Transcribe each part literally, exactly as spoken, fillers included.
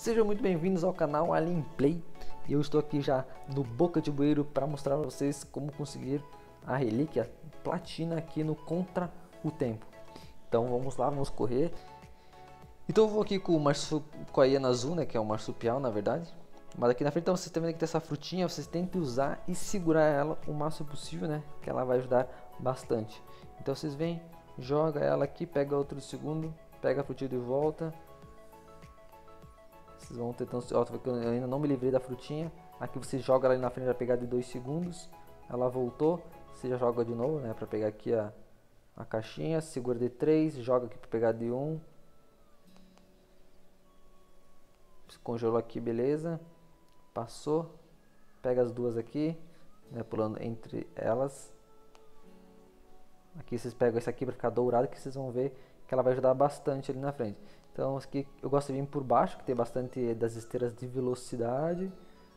Sejam muito bem-vindos ao canal Alien Play. E eu estou aqui já no Boca de Bueiro para mostrar para vocês como conseguir a relíquia platina aqui no Contra o Tempo. Então vamos lá, vamos correr. Então eu vou aqui com, o marsu... com a hiena azul, né, que é um marsupial na verdade. Mas aqui na frente então, vocês também tem que ter essa frutinha, vocês têm que usar e segurar ela o máximo possível, né, que ela vai ajudar bastante. Então vocês vêm, joga ela aqui, pega outro segundo, pega a frutinha de volta. Vocês vão tentando, eu ainda não me livrei da frutinha. Aqui você joga ela ali na frente para pegar de dois segundos. Ela voltou, você já joga de novo, né, para pegar aqui a, a caixinha, segura de três, joga aqui para pegar de um. Congelou aqui, beleza. Passou. Pega as duas aqui, né, pulando entre elas. Aqui vocês pegam esse aqui para ficar dourado, que vocês vão ver que ela vai ajudar bastante ali na frente. Então aqui eu gosto de vir por baixo, que tem bastante das esteiras de velocidade.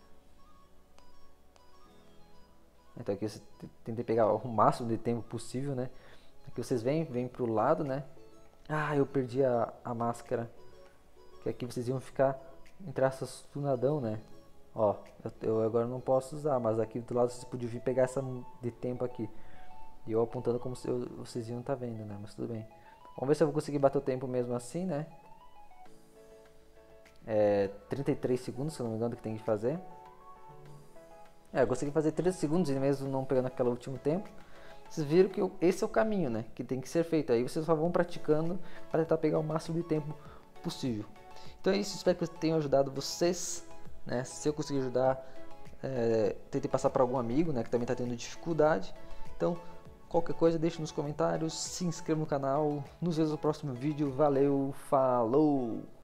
Então aqui você tentei pegar o máximo de tempo possível, né? Aqui vocês vêm, vêm para o lado, né? Ah, eu perdi a, a máscara. Que aqui vocês iam ficar entre essas tunadão, né? Ó, eu, eu agora não posso usar, mas aqui do lado vocês podiam vir pegar essa de tempo aqui. E eu apontando como se eu, vocês iam tá vendo, né? Mas tudo bem. Vamos ver se eu vou conseguir bater o tempo mesmo assim, né? É trinta e três segundos, se eu não me engano, que tem que fazer. É, eu consegui fazer trinta segundos e mesmo não pegando aquele último tempo. Vocês viram que eu, esse é o caminho, né? Que tem que ser feito. Aí vocês só vão praticando para tentar pegar o máximo de tempo possível. Então é isso, espero que eu tenha ajudado vocês, né? Se eu conseguir ajudar, é, tentei passar para algum amigo, né, que também está tendo dificuldade. Então, qualquer coisa, deixe nos comentários, se inscreva no canal. Nos vemos no próximo vídeo. Valeu, falou!